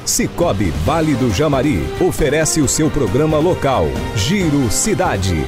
Cicobi Vale do Jamari oferece o seu programa local, Giro Cidade.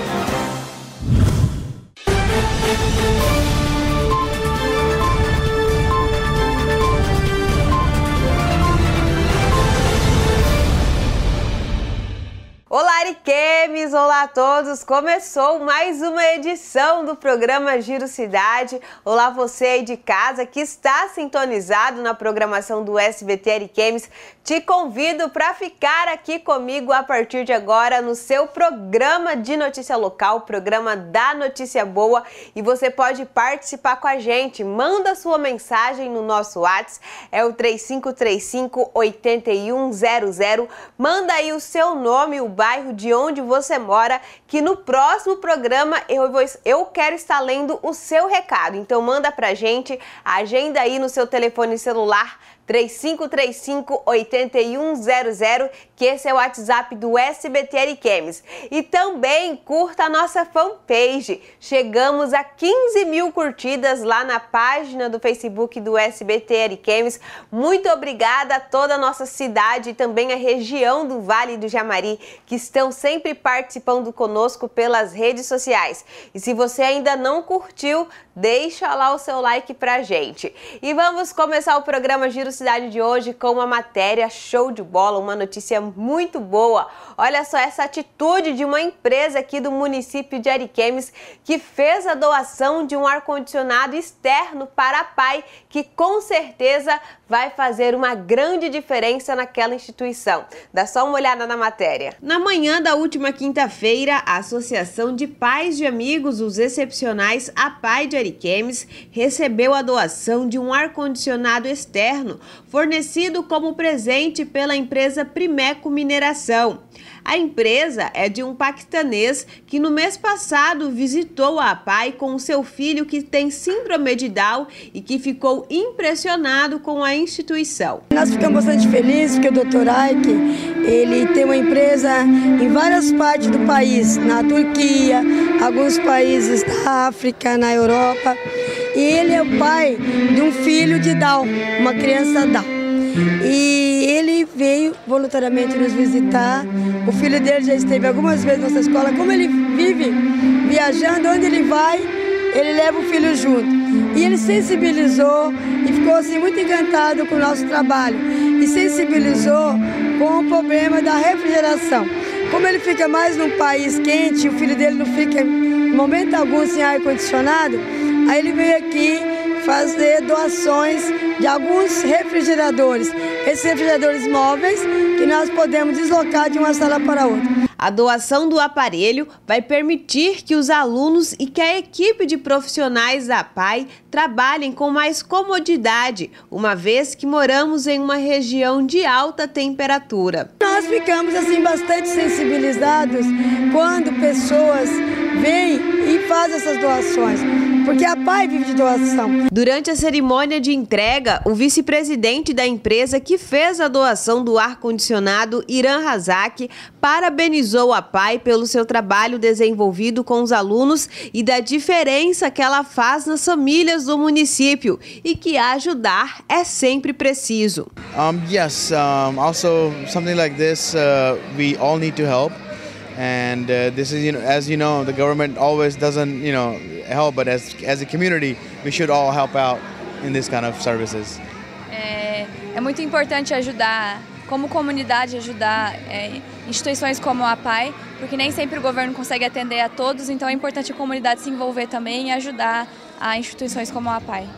Olá, Ariquemes! Olá a todos! Começou mais uma edição do programa Giro Cidade. Olá você aí de casa que está sintonizado na programação do SBT Ariquemes. Te convido para ficar aqui comigo a partir de agora no seu programa de notícia local, programa da Notícia Boa. E você pode participar com a gente. Manda sua mensagem no nosso WhatsApp, é o 3535-8100. Manda aí o seu nome, o bairro de onde você mora, que no próximo programa eu quero estar lendo o seu recado. Então manda pra gente, agenda aí no seu telefone celular 3535-8100, que esse é o WhatsApp do SBT Ariquemes. E também curta a nossa fanpage. Chegamos a 15 mil curtidas lá na página do Facebook do SBT Ariquemes. Muito obrigada a toda a nossa cidade e também a região do Vale do Jamari, que estão sempre participando conosco pelas redes sociais. E se você ainda não curtiu, deixa lá o seu like pra gente. E vamos começar o programa Giro Cidade de hoje com uma matéria show de bola, uma notícia muito boa. Olha só essa atitude de uma empresa aqui do município de Ariquemes que fez a doação de um ar-condicionado externo para a PAI, que com certeza vai fazer uma grande diferença naquela instituição. Dá só uma olhada na matéria. Na manhã da última quinta-feira, a Associação de Pais de Amigos os Excepcionais, a PAI de Ariquemes, recebeu a doação de um ar-condicionado externo fornecido como presente pela empresa Primeco Mineração. A empresa é de um paquistanês que no mês passado visitou a PAI com o seu filho que tem síndrome de Down e que ficou impressionado com a instituição. Nós ficamos bastante felizes porque o Dr. Ike, ele tem uma empresa em várias partes do país, na Turquia, alguns países da África, na Europa. E ele é o pai de um filho de Down, uma criança Down. E ele veio voluntariamente nos visitar. O filho dele já esteve algumas vezes na nossa escola. Como ele vive viajando, onde ele vai, ele leva o filho junto. E ele sensibilizou e ficou assim muito encantado com o nosso trabalho. E sensibilizou com o problema da refrigeração. Como ele fica mais num país quente, o filho dele não fica em momento algum sem ar-condicionado, aí ele veio aqui fazer doações de alguns refrigeradores. Esses refrigeradores móveis que nós podemos deslocar de uma sala para outra. A doação do aparelho vai permitir que os alunos e que a equipe de profissionais da PAI trabalhem com mais comodidade, uma vez que moramos em uma região de alta temperatura. Nós ficamos assim bastante sensibilizados quando pessoas vêm e fazem essas doações, porque a PAI vive de doação. Durante a cerimônia de entrega, o vice-presidente da empresa que fez a doação do ar-condicionado, Irã Razak, parabenizou a PAI pelo seu trabalho desenvolvido com os alunos e da diferença que ela faz nas famílias do município e que ajudar é sempre preciso. Also something like this, we all need to help. And this is, as you know, the government always doesn't, help, but as a community, we should all help out in this kind of services. É muito importante ajudar, como comunidade, ajudar instituições como a PAI, porque nem sempre o governo consegue atender a todos, então é importante a comunidade se envolver também e ajudar a instituições como a PAI.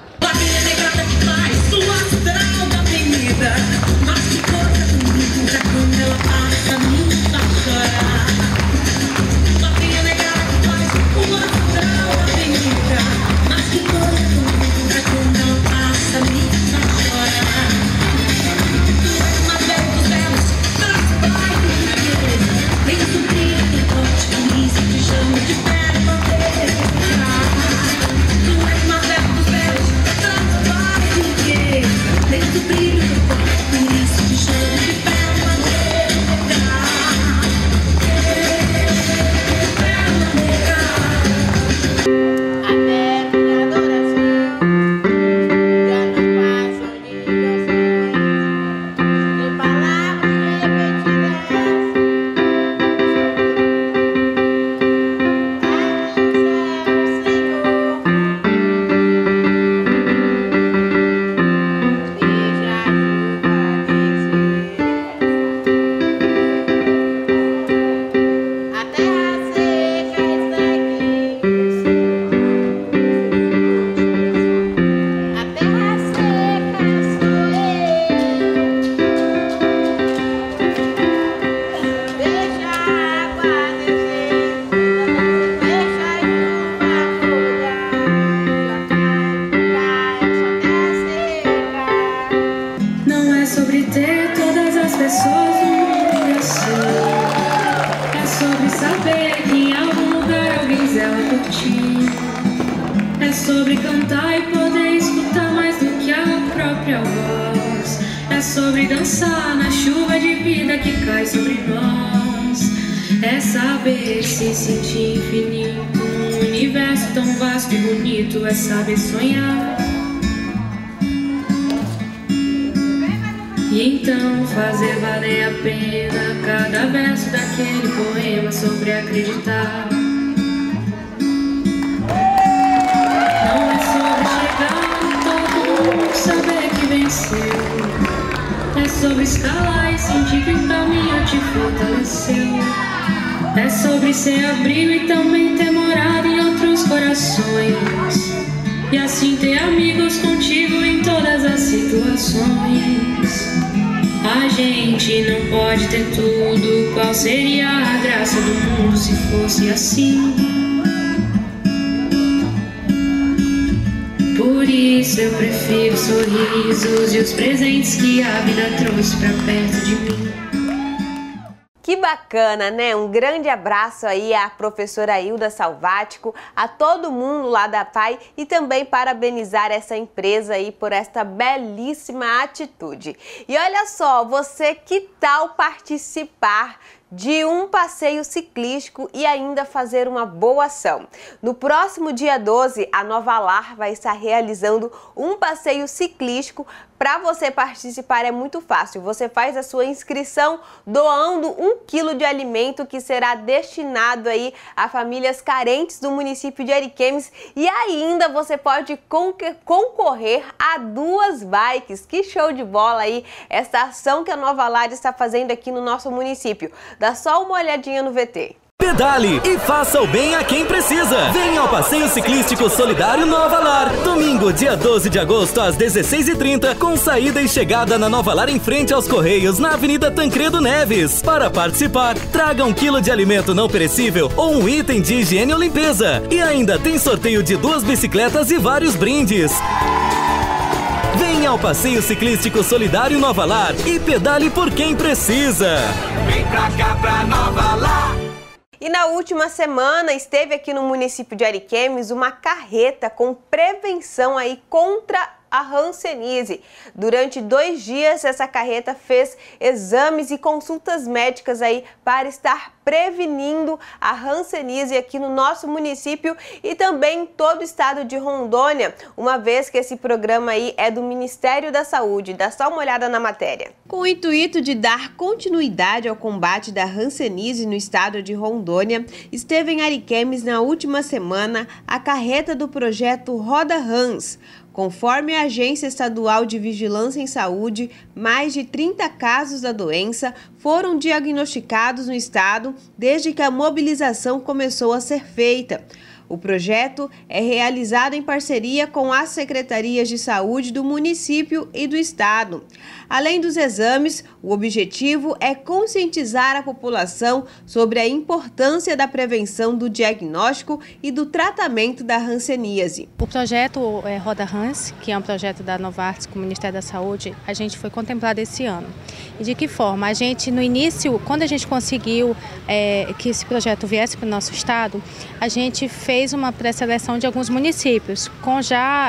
ter todas as pessoas do mundo assim. É sobre saber que em algum lugar alguém zela por ti. É sobre cantar e poder escutar mais do que a própria voz. É sobre dançar na chuva de vida que cai sobre nós. É saber se sentir infinito num universo tão vasto e bonito. É saber sonhar. E então fazer valer a pena cada verso daquele poema sobre acreditar. Não é sobre chegar no topo, saber que venceu. É sobre escalar e sentir que o caminho te fortaleceu. É sobre ser abrigo e também ter morado em outros corações. E assim ter amigos contigo em todas as situações. A gente não pode ter tudo. Qual seria a graça do mundo se fosse assim? Por isso eu prefiro sorrisos e os presentes que a vida trouxe pra perto de mim. Que bacana, né? Um grande abraço aí à professora Hilda Salvático, a todo mundo lá da PAI e também parabenizar essa empresa aí por esta belíssima atitude. E olha só, você, que tal participar de um passeio ciclístico e ainda fazer uma boa ação? No próximo dia 12, a Nova Lar vai estar realizando um passeio ciclístico. Para você participar é muito fácil, você faz a sua inscrição doando 1 quilo de alimento que será destinado aí a famílias carentes do município de Ariquemes e ainda você pode concorrer a 2 bikes. Que show de bola aí essa ação que a Nova Lar está fazendo aqui no nosso município. Dá só uma olhadinha no VT. Pedale e faça o bem a quem precisa. Venha ao Passeio Ciclístico Solidário Nova Lar. Domingo, dia 12 de agosto, às 16h30, com saída e chegada na Nova Lar em frente aos Correios, na Avenida Tancredo Neves. Para participar, traga 1 quilo de alimento não perecível ou um item de higiene ou limpeza. E ainda tem sorteio de 2 bicicletas e vários brindes. Venha ao Passeio Ciclístico Solidário Nova Lar e pedale por quem precisa. Vem pra cá, pra Nova Lar. E na última semana esteve aqui no município de Ariquemes uma carreta com prevenção aí contra a hanseníase. Durante 2 dias essa carreta fez exames e consultas médicas aí para estar prevenindo a hanseníase aqui no nosso município e também em todo o estado de Rondônia, uma vez que esse programa aí é do Ministério da Saúde. Dá só uma olhada na matéria. Com o intuito de dar continuidade ao combate da hanseníase no estado de Rondônia, esteve em Ariquemes na última semana a carreta do projeto Roda Hans. Conforme a Agência Estadual de Vigilância em Saúde, mais de 30 casos da doença foram diagnosticados no estado desde que a mobilização começou a ser feita. O projeto é realizado em parceria com as secretarias de saúde do município e do estado. Além dos exames, o objetivo é conscientizar a população sobre a importância da prevenção do diagnóstico e do tratamento da hanseníase. O projeto Roda Hans, que é um projeto da Novartis com o Ministério da Saúde, a gente foi contemplado esse ano. E de que forma? A gente, no início, quando a gente conseguiu que esse projeto viesse para o nosso estado, a gente fez uma pré-seleção de alguns municípios, com já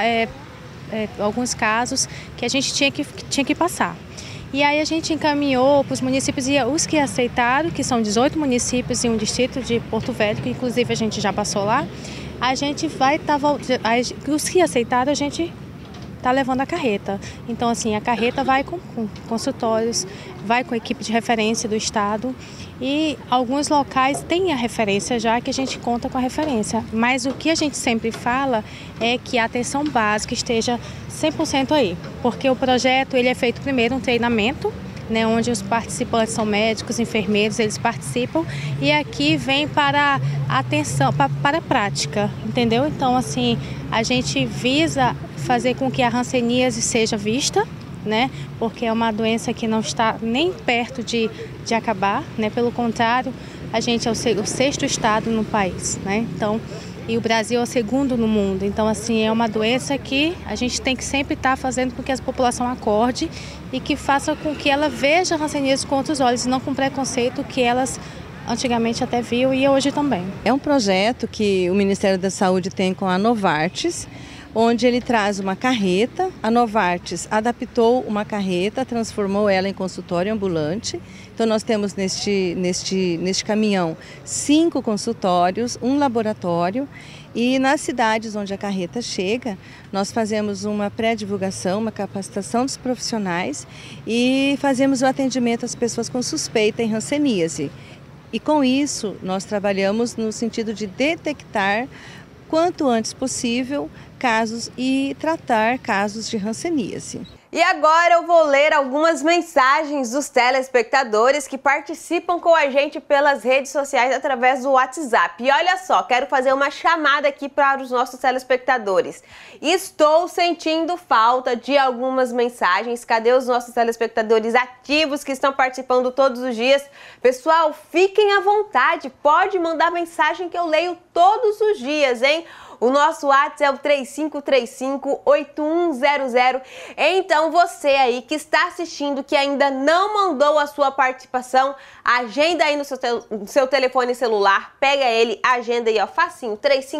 alguns casos que a gente tinha que passar. E aí a gente encaminhou para os municípios, e os que aceitaram, que são 18 municípios e um distrito de Porto Velho, que inclusive a gente já passou lá, a gente vai estar... os que aceitaram, a gente está levando a carreta. Então, assim, a carreta vai com consultórios, vai com a equipe de referência do estado e alguns locais têm a referência já, que a gente conta com a referência. Mas o que a gente sempre fala é que a atenção básica esteja 100% aí, porque o projeto ele é feito primeiro um treinamento, né, onde os participantes são médicos, enfermeiros, eles participam e aqui vem para a atenção, para a prática, entendeu? Então, assim, a gente visa fazer com que a hanseníase seja vista, né? Porque é uma doença que não está nem perto de acabar, né? Pelo contrário, a gente é o 6º estado no país, né? Então, e o Brasil é o segundo no mundo. Então, assim, é uma doença que a gente tem que sempre estar fazendo com que a população acorde e que faça com que ela veja a hanseníase com outros olhos e não com preconceito que elas antigamente até viu e hoje também. É um projeto que o Ministério da Saúde tem com a Novartis, onde ele traz uma carreta. A Novartis adaptou uma carreta, transformou ela em consultório ambulante. Então nós temos neste caminhão 5 consultórios, um laboratório, e nas cidades onde a carreta chega, nós fazemos uma pré-divulgação, uma capacitação dos profissionais e fazemos o atendimento às pessoas com suspeita em hanseníase. E com isso nós trabalhamos no sentido de detectar quanto antes possível casos e tratar casos de hanseníase. E agora eu vou ler algumas mensagens dos telespectadores que participam com a gente pelas redes sociais através do WhatsApp. E olha só, quero fazer uma chamada aqui para os nossos telespectadores. Estou sentindo falta de algumas mensagens. Cadê os nossos telespectadores ativos que estão participando todos os dias? Pessoal, fiquem à vontade, pode mandar mensagem que eu leio todos os dias, hein? O nosso WhatsApp é o 3535-8100. Então você aí que está assistindo, que ainda não mandou a sua participação, agenda aí no seu telefone celular, pega ele, agenda aí, ó, facinho,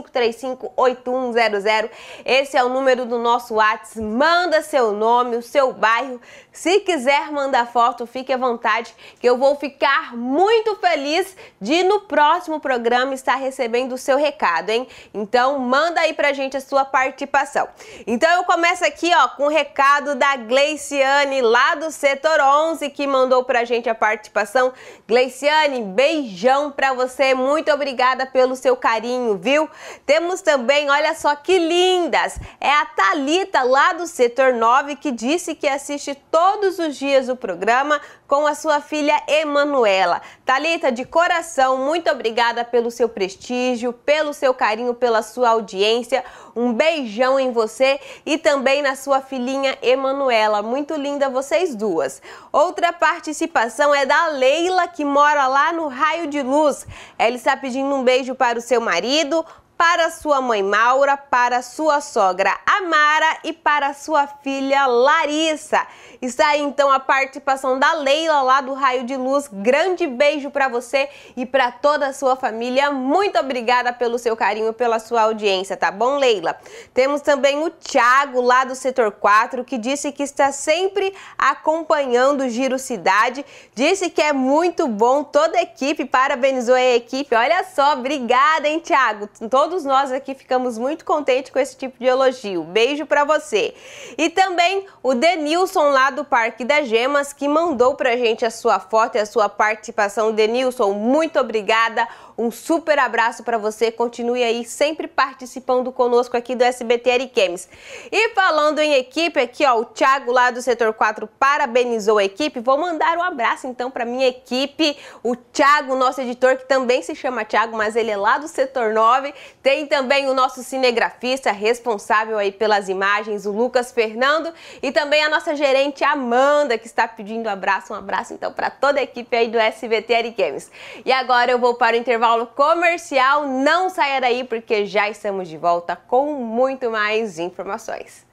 3535-8100. Esse é o número do nosso WhatsApp. Manda seu nome, o seu bairro. Se quiser mandar foto, fique à vontade, que eu vou ficar muito feliz de no próximo programa estar recebendo o seu recado, hein? Então manda aí pra gente a sua participação. Então eu começo aqui, ó, com o recado da Gleiciane, lá do setor 11, que mandou pra gente a participação. Gleiciane, beijão pra você, muito obrigada pelo seu carinho, viu? Temos também, olha só que lindas, é a Thalita, lá do setor 9, que disse que assiste todos os dias o programa com a sua filha Emanuela. Thalita, de coração, muito obrigada pelo seu prestígio, pelo seu carinho, pela sua audiência. Um beijão em você e também na sua filhinha Emanuela. Muito linda vocês duas. Outra participação é da Leila, que mora lá no Raio de Luz. Ela está pedindo um beijo para o seu marido, para sua mãe Maura, para sua sogra Amara e para sua filha Larissa. Está aí então a participação da Leila lá do Raio de Luz. Grande beijo para você e para toda a sua família. Muito obrigada pelo seu carinho, pela sua audiência, tá bom, Leila? Temos também o Thiago lá do setor 4, que disse que está sempre acompanhando o Giro Cidade. Disse que é muito bom, toda a equipe, parabenizou a equipe. Olha só, obrigada, hein, Thiago? Todos nós aqui ficamos muito contentes com esse tipo de elogio. Beijo pra você. E também o Denilson lá do Parque das Gemas, que mandou pra gente a sua foto e a sua participação. Denilson, muito obrigada. Um super abraço para você. Continue aí sempre participando conosco aqui do SBT Ariquemes. E falando em equipe, aqui ó, o Thiago lá do setor 4 parabenizou a equipe. Vou mandar um abraço então para minha equipe. O Thiago, nosso editor, que também se chama Thiago, mas ele é lá do setor 9. Tem também o nosso cinegrafista responsável aí pelas imagens, o Lucas Fernando, e também a nossa gerente Amanda, que está pedindo abraço. Um abraço então para toda a equipe aí do SBT Ariquemes. E agora eu vou para o intervalo comercial. Não saia daí porque já estamos de volta com muito mais informações.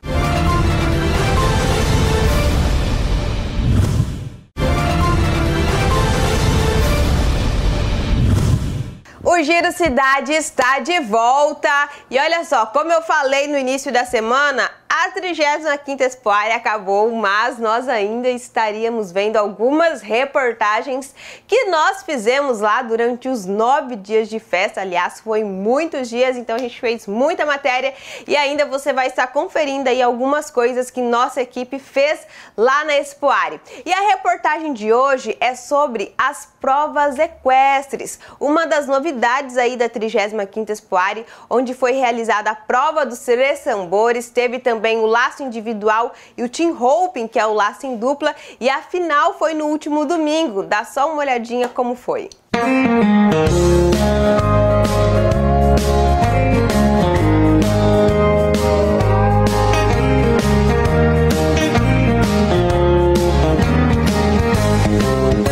O Giro Cidade está de volta e olha só, como eu falei no início da semana, a 35ª Expoária acabou, mas nós ainda estaríamos vendo algumas reportagens que nós fizemos lá durante os 9 dias de festa. Aliás, foi muitos dias, então a gente fez muita matéria e ainda você vai estar conferindo aí algumas coisas que nossa equipe fez lá na Expoária. E a reportagem de hoje é sobre as provas equestres, uma das novidades aí da 35ª Expoária, onde foi realizada a prova dos três tambores, teve também o laço individual e o team roping, que é o laço em dupla, e a final foi no último domingo. Dá só uma olhadinha como foi.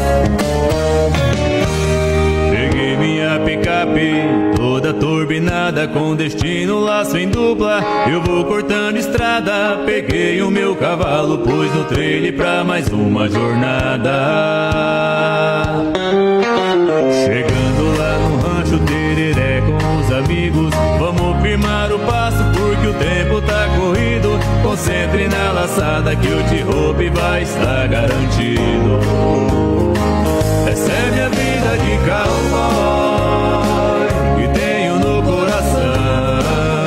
Peguei minha picape toda turbinada, chegada com destino, laço em dupla. Eu vou cortando estrada, peguei o meu cavalo, pus no trailer pra mais uma jornada. Chegando lá no rancho Tereré com os amigos, vamos firmar o passo porque o tempo tá corrido. Concentre na laçada que o T-Hope vai estar garantido. Essa é minha vida de cowboy que tenho no coração.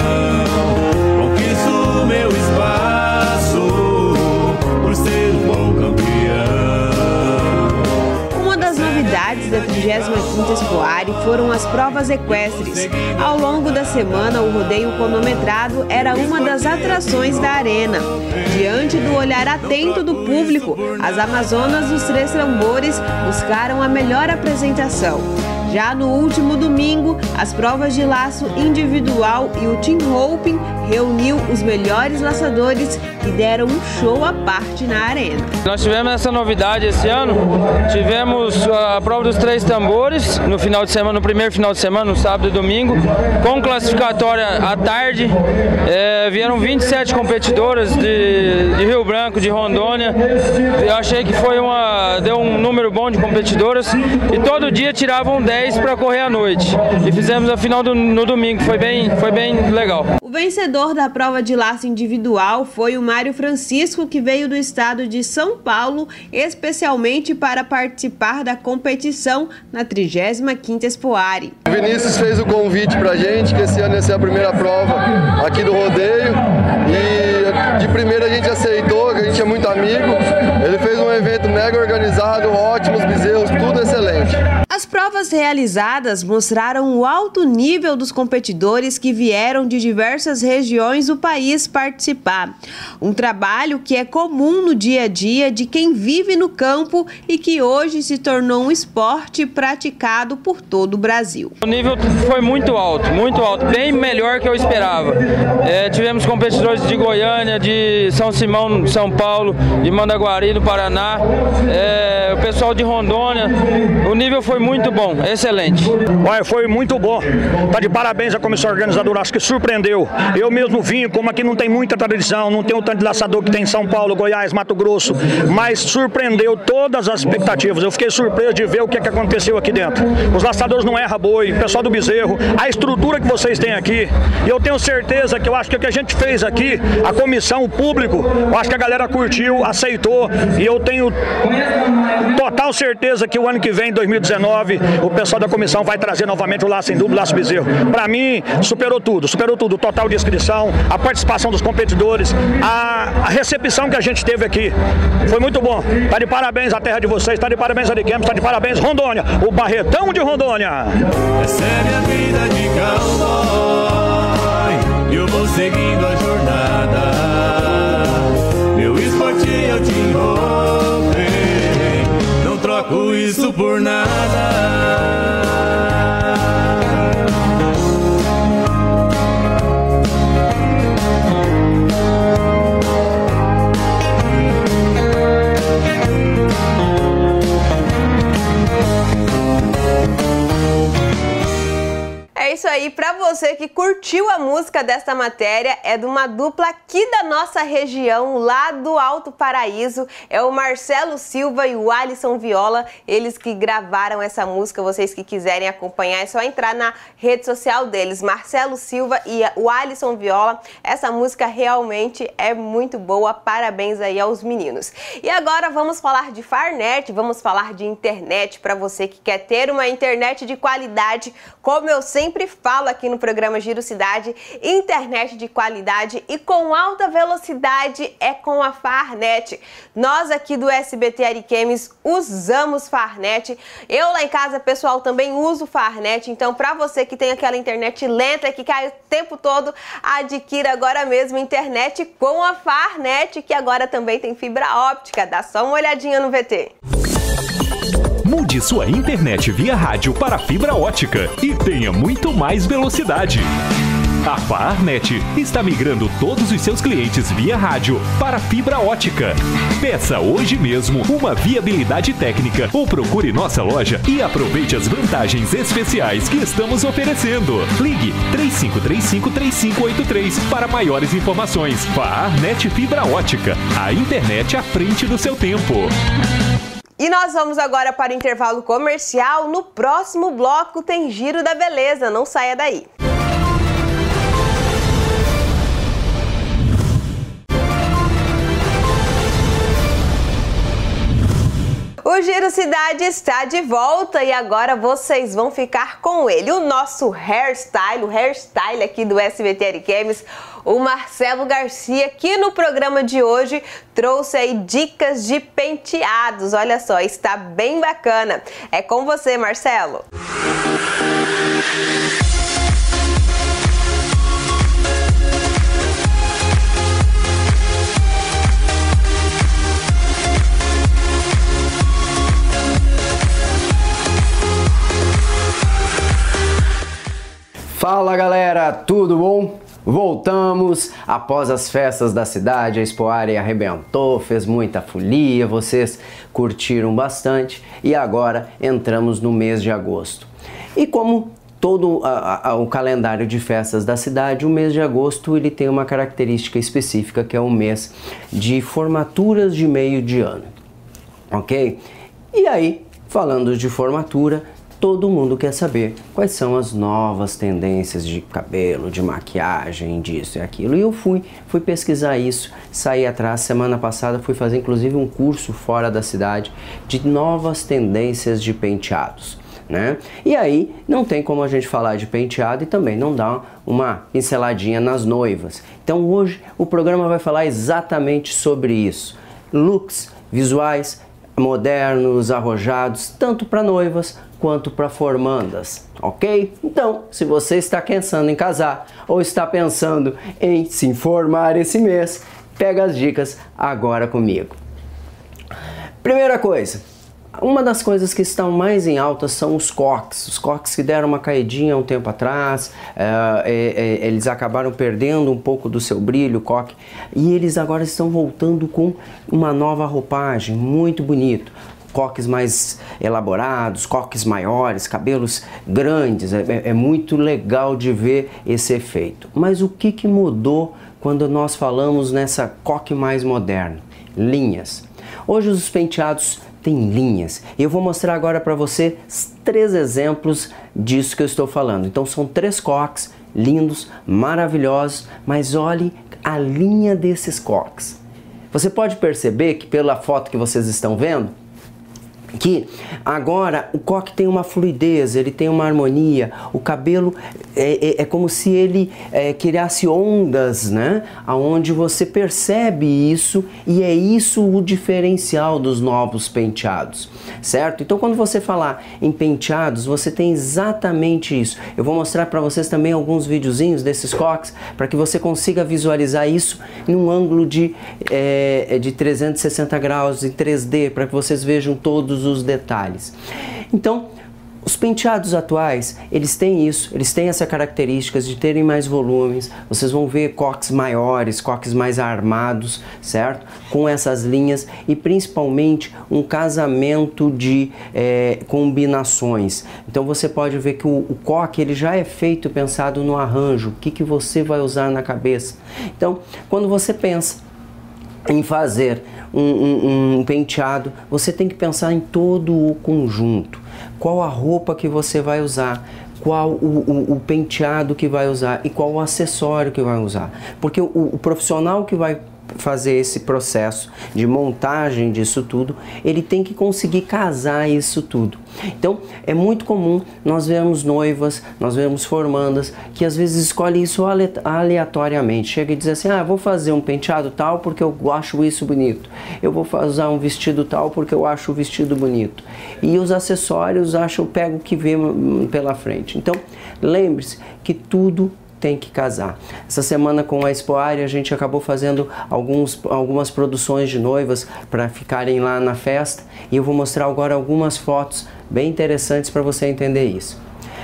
Conquisto meu espaço por ser o bom campeão. Uma das novidades da 35ª Expoari foram as provas equestres. Ao longo da semana, o rodeio cronometrado era uma das atrações da arena. Diante do olhar atento do público, as Amazonas dos Três Tambores buscaram a melhor apresentação. Já no último domingo, as provas de laço individual e o Team Hope reuniu os melhores laçadores que deram um show à parte na arena. Nós tivemos essa novidade esse ano, tivemos a prova dos Três Tambores no final de semana, no primeiro final de semana, no sábado e domingo, com classificatória à tarde. Vieram 27 competidoras de Rio Branco, de Rondônia. Eu achei que deu um número bom de competidoras e todo dia tiravam 10 para correr à noite. E fizemos a final no domingo, foi bem legal. O vencedor da prova de laço individual foi o Mário Francisco, que veio do estado de São Paulo, especialmente para participar da competição na 35ª Expoari. O Vinícius fez o convite pra gente, que esse ano ia ser a primeira prova aqui do rodeio, e de primeira a gente aceitou, que a gente é muito amigo. Ele fez um evento mega organizado, ótimos bezerros, tudo excelente. As provas realizadas mostraram o alto nível dos competidores que vieram de diversas regiões do país participar. Um trabalho que é comum no dia a dia de quem vive no campo e que hoje se tornou um esporte praticado por todo o Brasil. O nível foi muito alto, bem melhor que eu esperava. Tivemos competidores de Goiânia, de São Simão, São Paulo, de Mandaguari, do Paraná, o pessoal de Rondônia. O nível foi muito bom, excelente. Olha, foi muito bom. Tá de parabéns a comissão organizadora, acho que surpreendeu. Eu mesmo vim, como aqui não tem muita tradição, não tem o tanto de laçador que tem em São Paulo, Goiás, Mato Grosso, mas surpreendeu todas as expectativas. Eu fiquei surpreso de ver o que aconteceu aqui dentro. Os laçadores não erram boi, o pessoal do bezerro, a estrutura que vocês têm aqui. E eu tenho certeza que eu acho que o que a gente fez aqui, a comissão, o público, eu acho que a galera curtiu, aceitou, e eu tenho total certeza que o ano que vem, 2019, o pessoal da comissão vai trazer novamente o laço em duplo, laço bezerro. Para mim, superou tudo, total de inscrição, a participação dos competidores, a recepção que a gente teve aqui. Foi muito bom. Tá de parabéns a terra de vocês, tá de parabéns a Ariquemes, tá de parabéns Rondônia, o Barretão de Rondônia. Essa é minha vida de cowboy, eu vou seguindo a jornada. Meu esporte é o Team Hope, não troco isso por nada. É isso aí, pra você que curtiu a música desta matéria, é de uma dupla aqui da nossa região, lá do Alto Paraíso, é o Marcelo Silva e o Alisson Viola, eles que gravaram essa música. Vocês que quiserem acompanhar, é só entrar na rede social deles, Marcelo Silva e o Alisson Viola. Essa música realmente é muito boa, parabéns aí aos meninos. E agora vamos falar de Farnet, vamos falar de internet, para você que quer ter uma internet de qualidade, como eu sempre falo aqui no programa Giro Cidade, internet de qualidade e com alta velocidade é com a Farnet. Nós aqui do SBT Ariquemes usamos Farnet. Eu lá em casa, pessoal, também uso Farnet. Então, para você que tem aquela internet lenta que cai o tempo todo, adquira agora mesmo internet com a Farnet, que agora também tem fibra óptica. Dá só uma olhadinha no VT. Mude sua internet via rádio para fibra ótica e tenha muito mais velocidade. A Farnet está migrando todos os seus clientes via rádio para fibra ótica. Peça hoje mesmo uma viabilidade técnica ou procure nossa loja e aproveite as vantagens especiais que estamos oferecendo. Ligue 3535-3583 para maiores informações. Farnet Fibra Ótica, a internet à frente do seu tempo. E nós vamos agora para o intervalo comercial. No próximo bloco tem Giro da Beleza, não saia daí. O Giro Cidade está de volta e agora vocês vão ficar com ele, o nosso hairstyle, o hairstyle aqui do SBT Ariquemes, o Marcelo Garcia, que no programa de hoje trouxe aí dicas de penteados. Olha só, está bem bacana. É com você, Marcelo. Fala galera, tudo bom? Voltamos após as festas da cidade, a Expoare arrebentou, fez muita folia, vocês curtiram bastante e agora entramos no mês de agosto. E como todo o calendário de festas da cidade, o mês de agosto ele tem uma característica específica que é o mês de formaturas de meio de ano, ok? E aí, falando de formatura, todo mundo quer saber quais são as novas tendências de cabelo, de maquiagem, disso e aquilo. E eu fui pesquisar isso, saí atrás. Semana passada fui fazer inclusive um curso fora da cidade de novas tendências de penteados, né? E aí não tem como a gente falar de penteado e também não dar uma pinceladinha nas noivas. Então hoje o programa vai falar exatamente sobre isso. Looks visuais modernos, arrojados, tanto para noivas quanto para formandas, ok? Então, se você está pensando em casar ou está pensando em se formar esse mês, pega as dicas agora comigo. Primeira coisa, uma das coisas que estão mais em alta são os coques que deram uma caidinha há um tempo atrás, eles acabaram perdendo um pouco do seu brilho, o coque, e eles agora estão voltando com uma nova roupagem, muito bonito. Coques mais elaborados, coques maiores, cabelos grandes, é muito legal de ver esse efeito. Mas o que mudou quando nós falamos nessa coque mais moderna? Linhas. Hoje os penteados têm linhas. Eu vou mostrar agora para você 3 exemplos disso que eu estou falando. Então são 3 coques lindos, maravilhosos, mas olhe a linha desses coques. Você pode perceber que pela foto que vocês estão vendo, que agora o coque tem uma fluidez, ele tem uma harmonia, o cabelo é como se ele criasse ondas, né? Aonde você percebe isso e é isso o diferencial dos novos penteados, certo? Então quando você falar em penteados, você tem exatamente isso. Eu vou mostrar para vocês também alguns videozinhos desses coques para que você consiga visualizar isso num ângulo de 360 graus em 3D, para que vocês vejam todos os detalhes. Então, os penteados atuais, eles têm isso, eles têm essa característica de terem mais volumes. Vocês vão ver coques maiores, coques mais armados, certo? Com essas linhas e principalmente um casamento de combinações. Então você pode ver que o coque ele já é feito pensado no arranjo, o que você vai usar na cabeça. Então, quando você pensa em fazer um penteado, você tem que pensar em todo o conjunto. Qual a roupa que você vai usar, qual o penteado que vai usar e qual o acessório que vai usar. Porque o profissional que vai fazer esse processo de montagem disso tudo, ele tem que conseguir casar isso tudo. Então é muito comum nós vemos noivas, nós vemos formandas que às vezes escolhem isso aleatoriamente, chega e diz assim, vou fazer um penteado tal porque eu acho isso bonito, eu vou usar um vestido tal porque eu acho o vestido bonito, e os acessórios pego o que vê pela frente. Então lembre-se que tudo tem que casar. Essa semana com a Expoare a gente acabou fazendo algumas produções de noivas para ficarem lá na festa, e eu vou mostrar agora algumas fotos bem interessantes para você entender isso.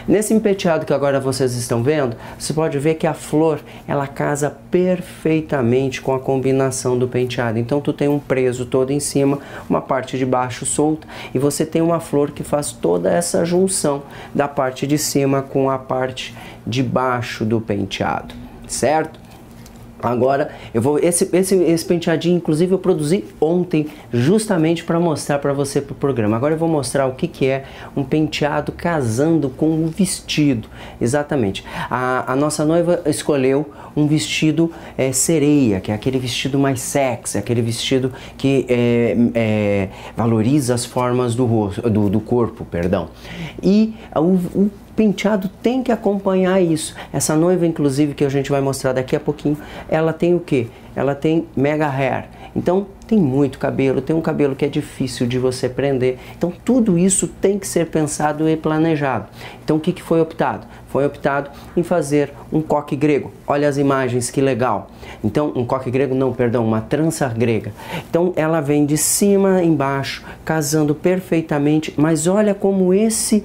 Nesse penteado que agora vocês estão vendo, você pode ver que a flor, ela casa perfeitamente com a combinação do penteado. Então tu tem um preso todo em cima, uma parte de baixo solta, e você tem uma flor que faz toda essa junção da parte de cima com a parte de baixo do penteado, certo? Agora, eu vou esse penteadinho, inclusive eu produzi ontem justamente para mostrar para você pro programa. Agora eu vou mostrar o que é um penteado casando com um vestido. Exatamente. A nossa noiva escolheu um vestido sereia, que é aquele vestido mais sexy, aquele vestido que valoriza as formas do corpo, perdão. E o penteado tem que acompanhar isso. Essa noiva, inclusive, que a gente vai mostrar daqui a pouquinho, ela tem o quê? Ela tem mega hair. Então, tem muito cabelo, tem um cabelo que é difícil de você prender. Então, tudo isso tem que ser pensado e planejado. Então, o que foi optado? Foi optado em fazer um coque grego. Olha as imagens, que legal. Então, um coque grego, não, perdão, uma trança grega. Então, ela vem de cima embaixo, casando perfeitamente, mas olha como esse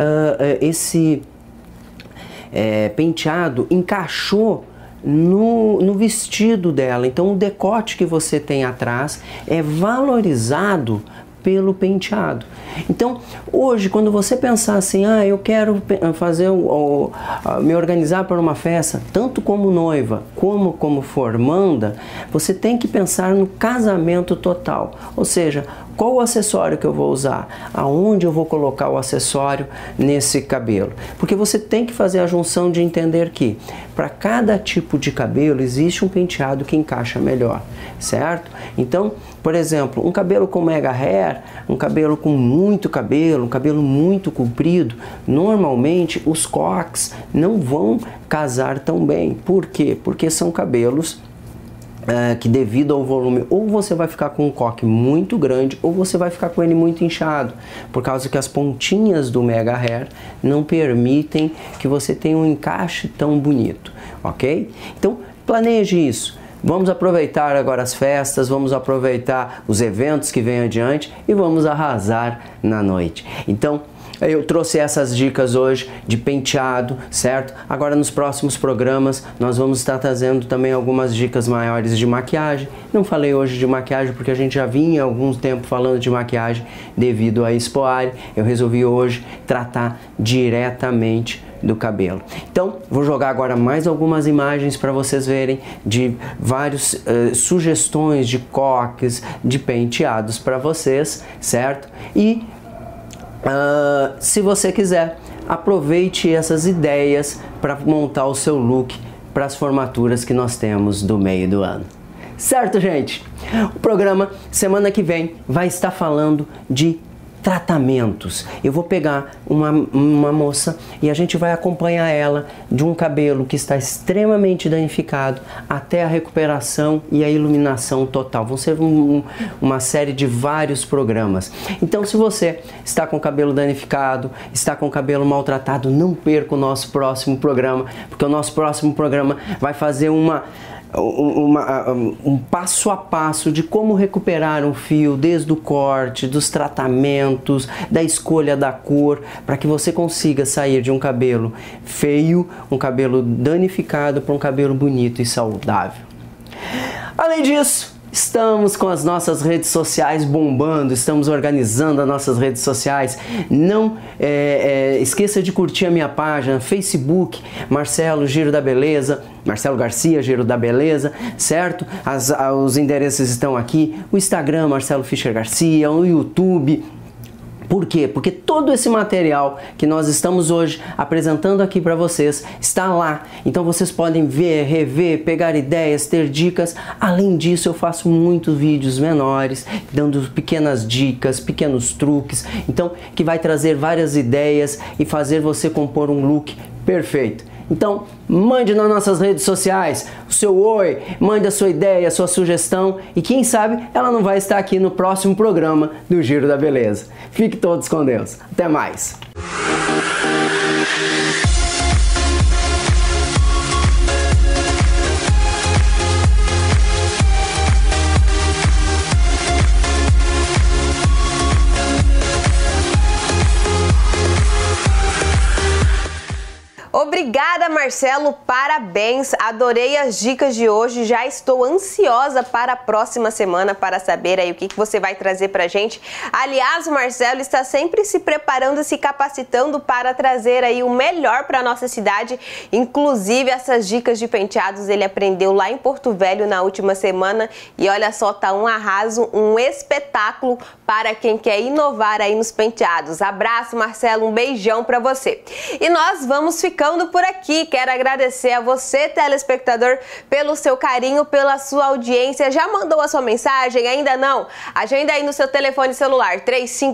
penteado encaixou no vestido dela. Então o decote que você tem atrás é valorizado pelo penteado. Então hoje, quando você pensar assim, eu quero fazer me organizar para uma festa, tanto como noiva como formanda, você tem que pensar no casamento total, ou seja, qual o acessório que eu vou usar, aonde eu vou colocar o acessório nesse cabelo, porque você tem que fazer a junção de entender que para cada tipo de cabelo existe um penteado que encaixa melhor, certo? Então, por exemplo, um cabelo com mega hair, um cabelo com muito cabelo, um cabelo muito comprido, normalmente os coques não vão casar tão bem. Por quê? Porque são cabelos que, devido ao volume, ou você vai ficar com um coque muito grande ou você vai ficar com ele muito inchado, por causa que as pontinhas do mega hair não permitem que você tenha um encaixe tão bonito, ok? Então planeje isso. Vamos aproveitar agora as festas, vamos aproveitar os eventos que vêm adiante e vamos arrasar na noite. Então, eu trouxe essas dicas hoje de penteado, certo? Agora nos próximos programas nós vamos estar trazendo também algumas dicas maiores de maquiagem. Não falei hoje de maquiagem porque a gente já vinha há algum tempo falando de maquiagem devido à Expoare. Eu resolvi hoje tratar diretamente do cabelo. Então, vou jogar agora mais algumas imagens para vocês verem de várias sugestões de coques, de penteados para vocês, certo? E se você quiser, aproveite essas ideias para montar o seu look para as formaturas que nós temos do meio do ano. Certo, gente? O programa semana que vem vai estar falando de tratamentos. Eu vou pegar uma moça e a gente vai acompanhar ela de um cabelo que está extremamente danificado até a recuperação e a iluminação total. Vão ser uma série de vários programas. Então, se você está com o cabelo danificado, está com o cabelo maltratado, não perca o nosso próximo programa, porque o nosso próximo programa vai fazer um passo a passo de como recuperar um fio, desde o corte, dos tratamentos, da escolha da cor, para que você consiga sair de um cabelo feio, um cabelo danificado, para um cabelo bonito e saudável. Além disso, estamos com as nossas redes sociais bombando, estamos organizando as nossas redes sociais. Não esqueça de curtir a minha página, Facebook, Marcelo Giro da Beleza, Marcelo Garcia, Giro da Beleza, certo? Os endereços estão aqui, o Instagram, Marcelo Fischer Garcia, o YouTube. Por quê? Porque todo esse material que nós estamos hoje apresentando aqui para vocês está lá. Então vocês podem ver, rever, pegar ideias, ter dicas. Além disso, eu faço muitos vídeos menores, dando pequenas dicas, pequenos truques. Então, que vai trazer várias ideias e fazer você compor um look perfeito. Então, mande nas nossas redes sociais o seu oi, mande a sua ideia, a sua sugestão e quem sabe ela não vai estar aqui no próximo programa do Giro da Beleza. Fique todos com Deus. Até mais! Obrigada, Marcelo, parabéns, adorei as dicas de hoje, já estou ansiosa para a próxima semana para saber aí o que você vai trazer pra gente. Aliás, o Marcelo está sempre se preparando e se capacitando para trazer aí o melhor para nossa cidade, inclusive essas dicas de penteados ele aprendeu lá em Porto Velho na última semana e olha só, tá um arraso, um espetáculo para quem quer inovar aí nos penteados. Abraço, Marcelo, um beijão para você. E nós vamos ficando por aqui. Quero agradecer a você, telespectador, pelo seu carinho, pela sua audiência. Já mandou a sua mensagem? Ainda não? Agenda aí no seu telefone celular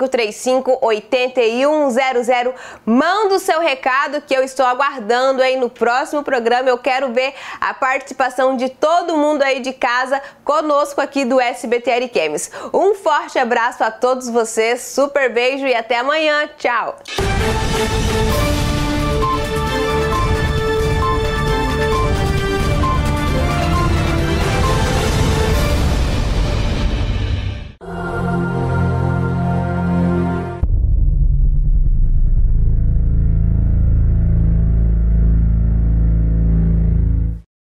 3535-8100. Manda o seu recado que eu estou aguardando aí no próximo programa. Eu quero ver a participação de todo mundo aí de casa conosco aqui do SBT Ariquemes. Um forte abraço a todos vocês, super beijo e até amanhã. Tchau!